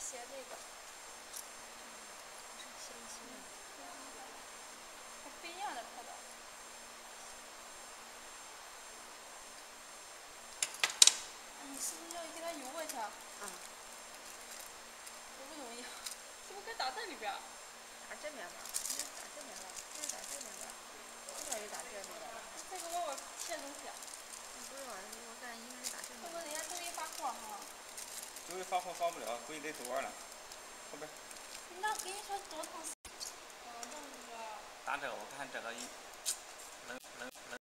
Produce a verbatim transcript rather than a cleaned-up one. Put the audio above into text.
切这个。 切一切。 它不一样的拍的。哎，你是不是要给它游过去啊？ 嗯。 多不容易，是不是该打这里边？ 打这边吧，应该打这边吧，这是打这边吧，这边也打这边吧。 这个往我切东西啊？ 不知道，我感觉应该是打这边。 这不人家周一发货哈。 周一发货发不了，估计得走完了。后边。 那跟你说多长时间？哦，这么多。 打这个，我看这个一。